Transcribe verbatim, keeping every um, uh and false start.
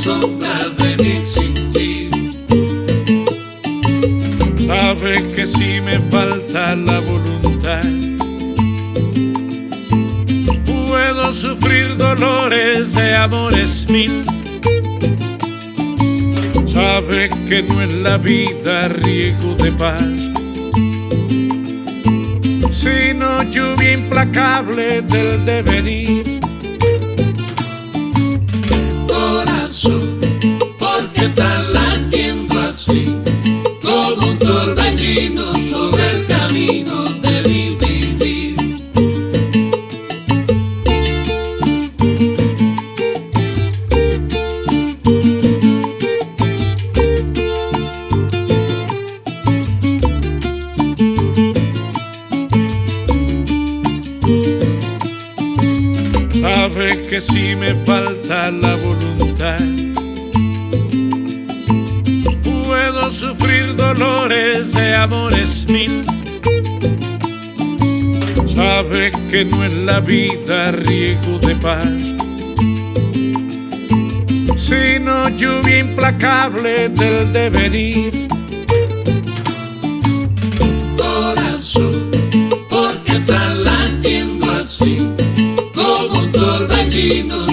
sombra de mi existir. Sabe que si me falta la voluntad, puedo sufrir dolores de amores mil. Sabe que no es la vida riego de paz, sino lluvia implacable del devenir. Corazón, ¿por qué tan latiendo así? Como un torbellino sobre el camino de mi vivir. Sabe que si me falta la voluntad, puedo sufrir dolores de amores mil. Sabe que no es la vida riego de paz, sino lluvia implacable del devenir. Corazón, ¿por qué tan latiendo así? Como un torbellino